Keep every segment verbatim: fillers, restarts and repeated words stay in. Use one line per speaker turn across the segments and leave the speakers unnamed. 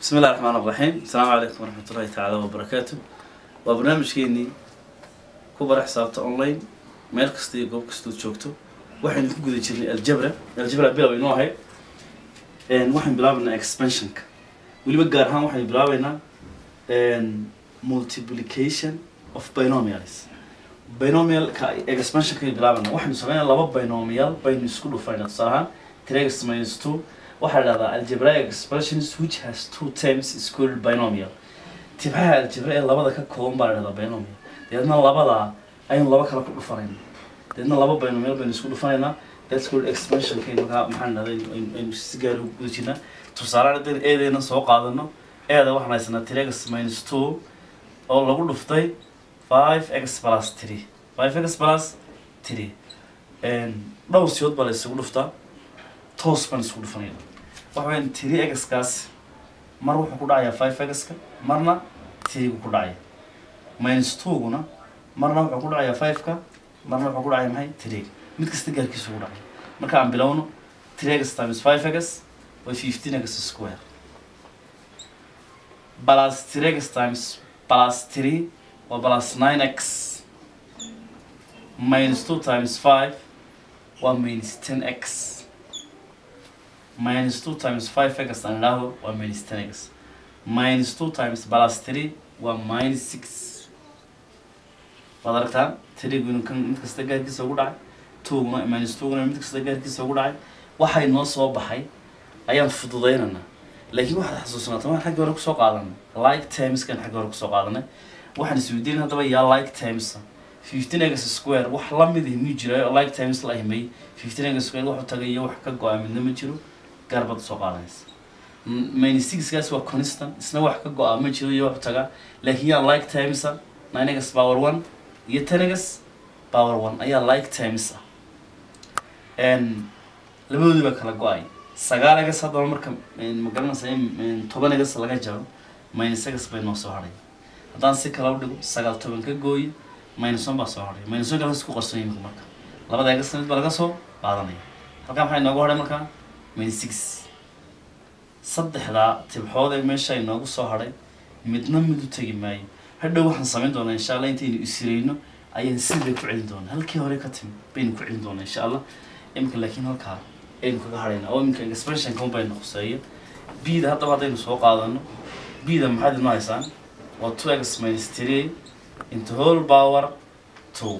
بسم الله الرحمن الرحيم. السلام عليكم ورحمة الله تعالى وبركاته. وبرنامج كيني كبر حسابته أونلاين ميل كستي جوب كستو تشوكتو واحد نقول يجري الجبرة الجبرة بلا وينوعه إن واحد بلعبنا expansion ك واللي بقى رهان واحد بلعبنا إن multiplication of binomials binomial ك expansion كي بلعبنا واحد نسميها لباب binomial بين سكولو فاينل صراحة تريكس minus two واحد هذا algebraic expressions which has two terms is called binomial. تبعها algebraic لبابا ككون بارد هذا binomial. لأن لبابا أي لبابا كلا كل فرين. لأن لبابا binomial بين سكول فرينا that's called expansion كي نقول محل هذا إن سجارو بيجينا تصارع ده إيه ده نسوق هذا هذا واحد نايسنا تريكس minus two أو لقول لفتاي five x plus three five x plus three and لو سيود بالي سكول لفتا توس بين سكول فرينا. waxaan three x kaas mar wuxuu ku dhacayaa five x ka marna three ku dhacaya minus two guna marna wuxuu ku dhacayaa five ka marna wuxuu ku dhacayaa maxay three mid kasta gaarkiisu ku dhacay marka aan bilowno three x times five x waa fifteen x square plus three x times plus three waa plus nine x minus two times five waa minus ten x minus two times five x and now one minus ten x minus two times plus three one minus six فضلتها three قلنا كم متكستجار كيس أقول two minus two قلنا متكستجار كيس أقول واحد نص وبحي أيام فضضينا لكن واحد حسوسنا طبعا حق ورق سوق عالنا like times كان حق ورق سوق عالنا واحد سويدين هذا يا like times fifteen x square وحلم ذي ميجرا like times لا يمي fifteen x square واحد تغير واحد كقاعد من نمجرو قربت سوق عليس minus six كاس هو constant إسنا واحد كقاعد ما يجري واحد تجا لكن هي like times nine x power one هي ten x power one هي like times and لما بدي بكرة قاعد سجال x هذا عمر كم من مقارنة سين من ثمانية x لقى جاو minus six بينه صهري هذا سكرا ودو سجال ثمانية كجوي minus one بصهري minus one كلاس كقصني مكمرك لما ده x نت بلقى صو بعدني هل كم حين نقول هذا مكان من six صدق لا تبحوذ ماشي إنه قصة هذا مدنا مدو تجي معي هذا واحد صمين دونا إن شاء الله أنتي يسيرينه أي نسيب كعين دونا هل كي هوري كتم بين كعين دونا إن شاء الله يمكن لكن هل كار إن كهارينا أو يمكن إكسبريشن كم بين خصائص بيد هذا بعد إنه سوق هذا بيد محد نايسان و two x minus three into whole power two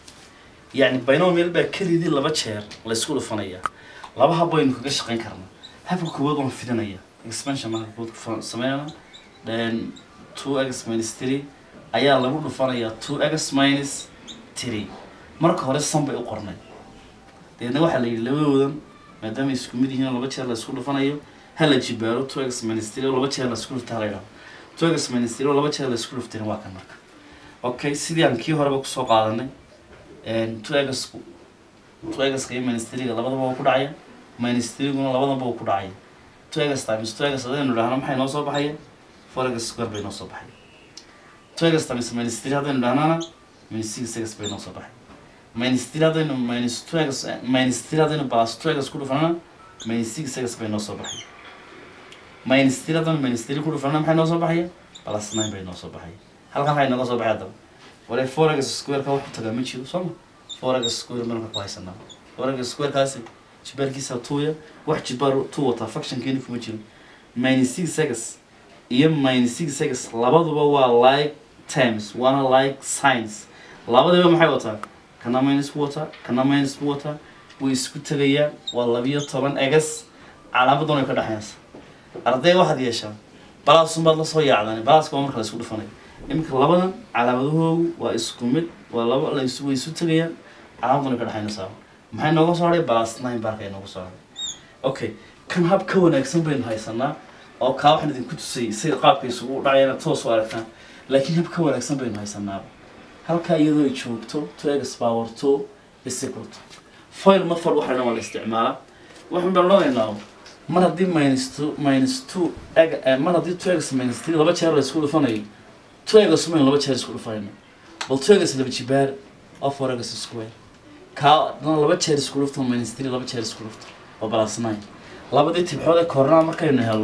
يعني بينهم يلبى كل ذي اللي بتشير لسكول فنية لابا حبوا إنه كذا شقين كرنا هذا كواد وما في دنيا expansion ما كواد كفر سمعنا then two x minus three أيها لابو كفرنا two x minus three مرة كهرس صنبي أقرنا لأن واحد اللي لوودن ما دام يسكمدي هنا لابا تشير لسكول فنية هلا جبارو two x minus three لابا تشير لسكول تاريخ two x minus three لابا تشير لسكول فترة واقع مرة أوكي سيدي عن كيو هربا كسوق عادنا and two x two x كي minus three لابا دبوا كود عيا minus three قلنا لابد نبغى كود عيا two x times two x هذا إنه رهنا محي نوصل بحية four x square بين نوصل بحية two x times minus three هذا إنه رهنا minus six x بين نوصل بحية minus three هذا إنه minus two x minus three هذا إنه plus two x كله فلنا minus six x بين نوصل بحية minus three هذا minus three كله فلنا محي نوصل بحية plus nine بين نوصل بحية هل كان محي نوصل بحية هذا ولا four x square كوا تجمع شيء صم four x square من كويس أنا four x square كاسي جبر كيسا تويا واحد جبر تو تفكشن كيني في مجال minus six x يم minus six x لابد بوا like times وانا like signs لابد بوا محي وتا كنا minus water كنا minus water ويسكت تغيا والله بيا طبعا x على بدون يكره حياس أرضي واحد يشام بلاس بدل صويا عدني بلاس كمان خلاص كله فني يمكن لابد على بدوه ويسكمت ولا ولا يسوي يسوي تغيا على بدون يكره حياس maxay nooga soo haray plus nine barkay nooga soo haray okay kan hab ka wanaagsan baynu haysanaa oo ka waxaan idin ku tusay sida qaabkiisu u dhacayna toos u aragtaan laakiin hab ka wanaagsan baynu haysanaa halka iyadoo ay joogto two x power two is equal to file method waxaana wala isticmaalaa waxaan baan loogaynaa mar haddii minus two minus two mar haddii two x minus three laba jeer la isku dhufanayo two x minus laba jeer isku dhufanayo bal two x laba jibaar of four x square ka laba jeer isku dhufto minus three laba jeer isku dhufto oo plus nine labadii tibxood ee corona markaynu helno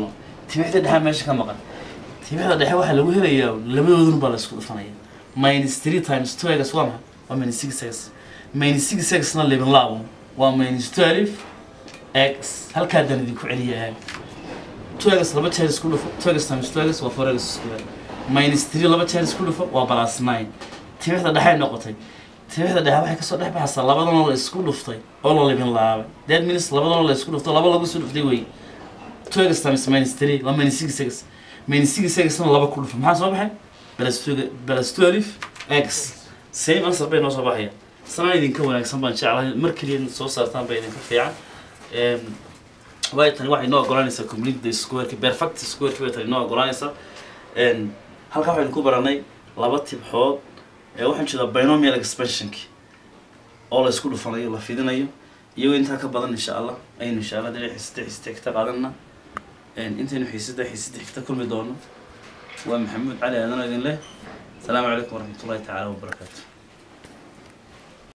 tibixda dhexe meesha ka maqan tibixda dhexe waxaa lagu helayaa labadoodun baa la isku dhufanaya minus three times two x waa maxay waa minus six x minus six x na liban laabo waa minus twelve x halkaa dan idinku celiyaa two x laba jeer isku dhufo two x times two x waa four x square minus three laba jeer isku dhufo waa plus nine tibixda dhexe noqotay tibixda dhexe waxay kasoo dhex baxaysaa labadan la isku dhuftay oo la libin laabay that means labadan la isku dhuftay laba lagu soo dhuftay wey two x times minus three waa minus six x minus six x na laba ku dhufo maxaa soo baxay plus two plus twelve x same answer bay noo soo baxaya sanaa idinka wanaagsan baan jeclahay markii soo saartaan bay idinka fiican em way tani waxay noo ogolanaysaa complete the square perfect square way tani noo ogolanaysaa en halka waxaan ku baranay laba tibxood ee waxaan jeedaa binomial expansion oo la isku dhufanayo la fidinayo iyo inta ka badan insha Allah aynu insha Allah dhex xiisada xiisada qaadana en intaynu xiisada xiisada xigta kulmi doono waa maxamuud cali aadan idin leh السلام عليكم ورحمة الله تعالى وبركاته.